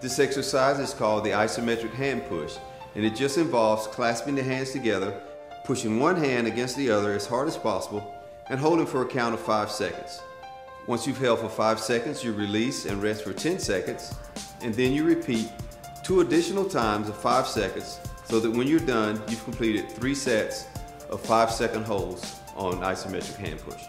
This exercise is called the isometric hand push, and it just involves clasping the hands together, pushing one hand against the other as hard as possible, and holding for a count of 5 seconds. Once you've held for 5 seconds, you release and rest for 10 seconds, and then you repeat 2 additional times of 5 seconds, so that when you're done, you've completed 3 sets of 5-second holds on isometric hand push.